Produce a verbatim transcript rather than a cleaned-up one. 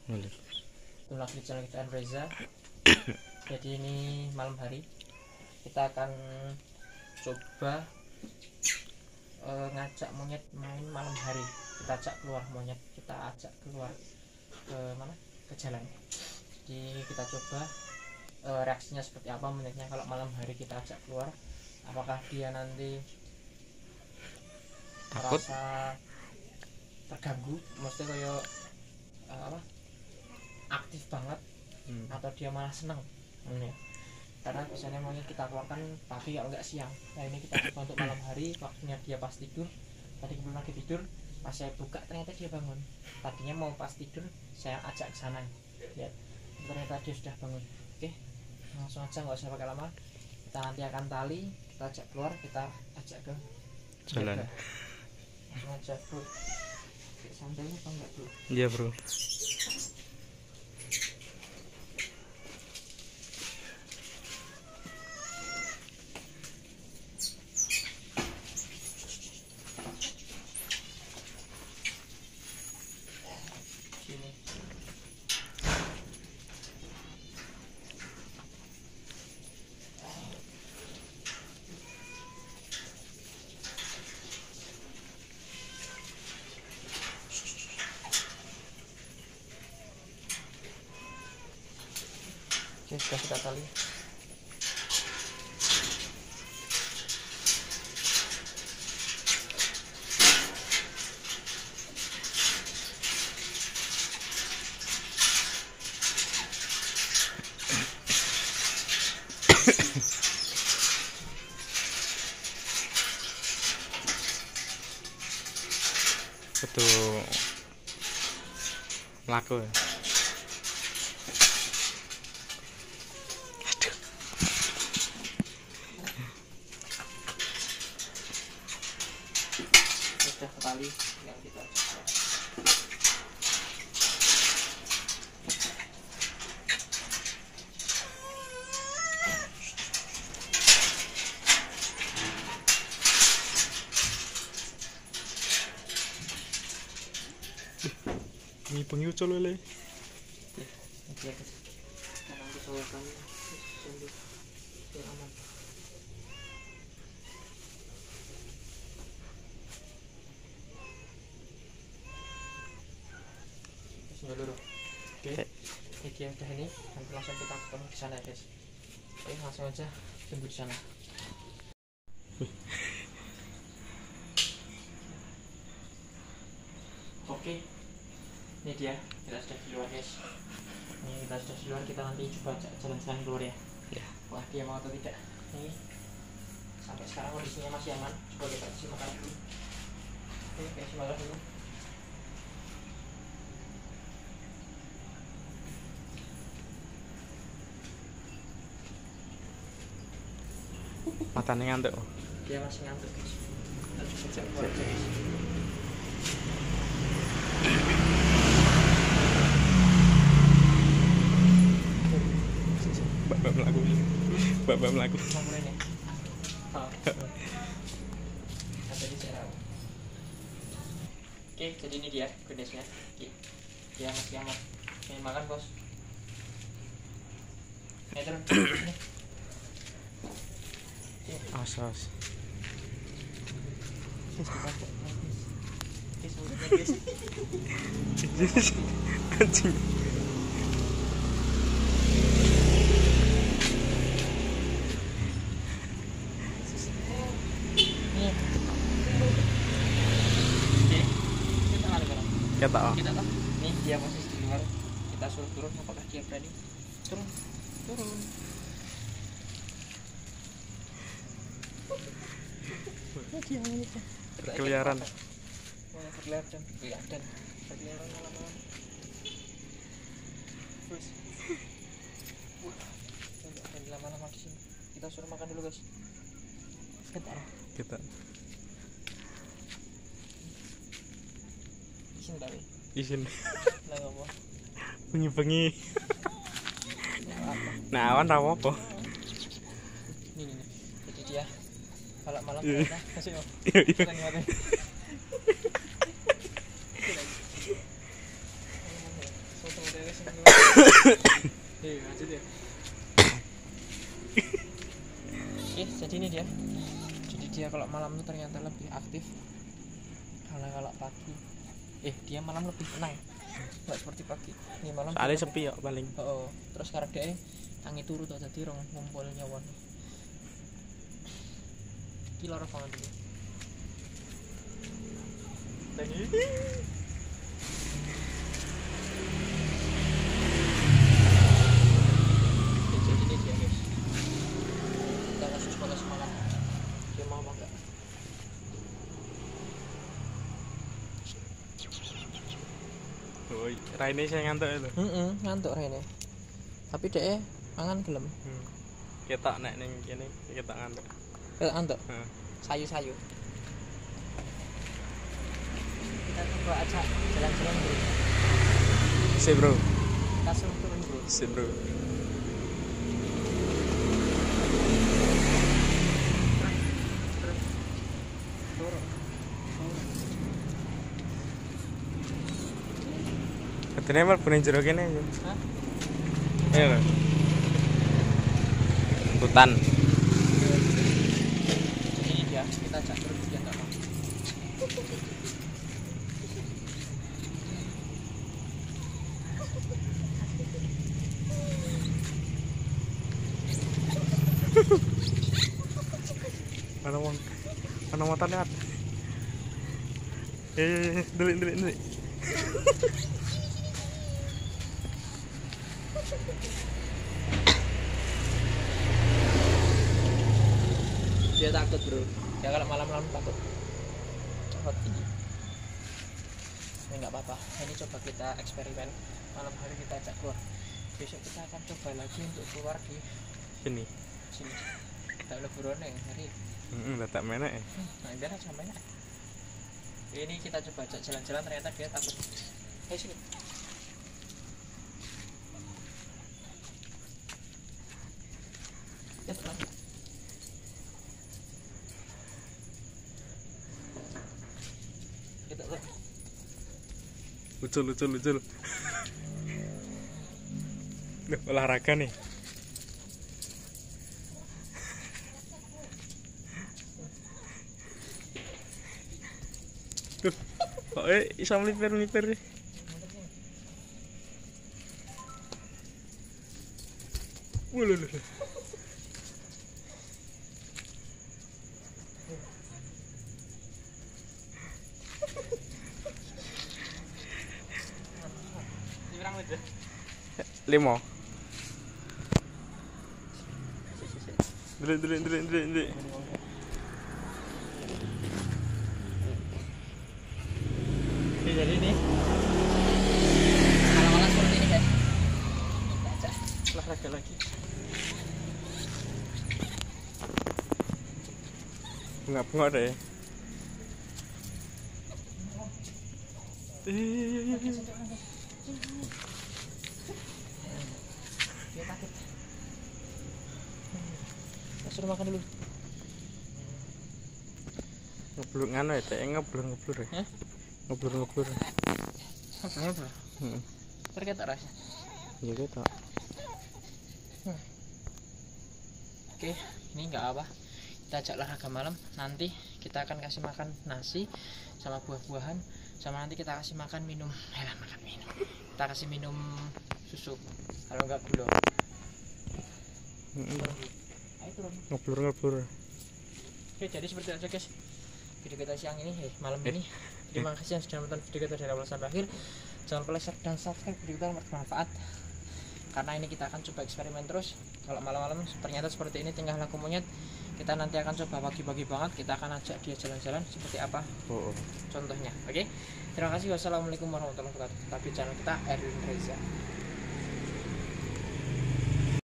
Boleh. Itu lagi di channel kita Reza. Jadi ini malam hari kita akan coba uh, ngajak monyet main malam hari. Kita ajak keluar monyet, kita ajak keluar ke mana? Ke jalan. Jadi kita coba uh, reaksinya seperti apa monyetnya kalau malam hari kita ajak keluar. Apakah dia nanti takut, merasa terganggu, mesti kayak uh, apa? Aktif banget, hmm. atau dia malah senang, hmm, ya. Karena biasanya monyet kita keluarkan pagi kalau enggak siang. Nah ini kita coba untuk malam hari, waktunya dia pas tidur. Tadi belum lagi tidur, pas saya buka ternyata dia bangun. Tadinya mau pas tidur saya ajak ke sana, ya. Ternyata dia sudah bangun. Oke, langsung aja, nggak usah pakai lama. Kita nanti akan tali, kita ajak keluar, kita ajak ke jalan. Langsung aja bro. Sandalnya apa enggak bro? Iya bro. Oke, sudah kita tali. Betul melaku ya. Sudah kembali yang kita coba. Ini pengiucol lele. Oke, oke. Sekarang disoalkan sambil biar aman. Sini dulu. Oke. Ini dia udah ini. Nanti langsung kita ketemu di sana, guys. Oke, langsung aja tunggu di sana. Oke. Ini dia, kita sudah di luar, guys. Ini kita sudah di luar, kita nanti coba jalan-jalan keluar ya. Ya. Wah, dia mau atau tidak? Ini sampai sekarang kondisinya masih aman. Coba kita kasih makan dulu. Oke, kasih makan dulu. Matanya ngantuk. Dia masih ngantuk, guys. Kita coba cek keluar aja, guys. Bapak melaku. Bapak melaku. Nomornya. Oh. Ada di sana. Oke, jadi ini dia kondisinya. Oke. Dia masih aman. Ini makan, bos. Ini turun. Sini. Awas, awas. Guys, dibantu. Guys, mulutnya, guys. Anjing. Kita kita tahu nih dia posisi di luar, kita suruh turun, apakah dia berani turun turun dia berkeliaran mau berkeliaran kelihatan berkeliaran malam-malam terus wah jangan lama-lama di sini, kita suruh makan dulu, guys. Bentar kita izin tapi izin lah ngomong bengi-bengi. Nah, awan ra apa-apa. Ini nih. Jadi dia kalau malam ternyata masih mau. Iya, iya. Iya, lanjut ya. Oke, jadi ini dia. Jadi dia kalau malam itu ternyata lebih aktif. Karena kalau pagi, eh dia malam lebih tenang. Nggak seperti pagi. Ini malam. Soalnya sepi ya paling. Oh, oh. Terus karena dia tangi turu tuh jadi rong ngumpul nyawan. Iki lara banget iki. Tadi. Jadi ini dia guys. Kita kasih sekolah semalam. Dia mau apa enggak? Oh, Raine saya ngantuk itu. Heeh, ngantuk Rene. Tapi dhek mangan gelem. Hmm. Ketok nek ning kene ketok ngantuk. Ketok ngantuk. Heeh. Sayu-sayu. Kita coba ajak jalan-jalan dulu. Si bro. Kita suruh turun dulu. Si bro. Turun. Katanya mal punya jero kene ya. Hah? Iya lho. Hutan. Jadi ini dia, kita ajak turun dia enggak mau. Mana wong? Mana motor lewat? Eh, delik delik delik. Dia takut bro, ya kalau malam-malam takut. Hot ini. Ini nggak apa-apa. Ini coba kita eksperimen. Malam hari kita ajak keluar. Besok kita akan coba lagi untuk keluar di Sini. sini. Kita leburan yang hari. Heeh, letak menek ya. Nah biar sampai nak. Ini kita coba ajak jalan-jalan ternyata dia takut. Ayo sini. Ya pulang. Kita pulang. Lucul lucul lucul. Duh, olahraga nih. Tuh, kok eh iso melipir-melipir nih. Wuluh lho. Dibilang aja. Limo. Dulu dulu dulu dulu dulu. Oke, jadi ini malam-malam seperti ini guys. Kita ajak olahraga lagi. Bengap-bengap deh. Eh, Dia takut. Kita suruh makan dulu. ngeblur ngano ya, teh ngeblur ngeblur ya. Hah? Ngeblur ngeblur. Bener bro. Heeh. Terkait tak rasanya. Ya gitu. Oke, ini nggak apa. Kita ajak olahraga malam. Nanti kita akan kasih makan nasi sama buah-buahan. Sama nanti kita kasih makan minum. Eh, makan minum. Kita kasih minum susu. Kalau nggak gula. Heeh. Ayo turun. Ngeblur ngeblur. Oke, jadi seperti itu aja guys video kita siang ini, eh, malam ini. Terima kasih yang sudah menonton video kita dari awal sampai akhir. Jangan lupa like dan subscribe video kita bermanfaat. Karena ini kita akan coba eksperimen terus. Kalau malam-malam ternyata seperti ini tingkah laku monyet. Kita nanti akan coba pagi-pagi banget. Kita akan ajak dia jalan-jalan seperti apa Oh. contohnya. Oke. Terima kasih. Wassalamualaikum warahmatullahi wabarakatuh. Tapi channel kita Erwin Reza.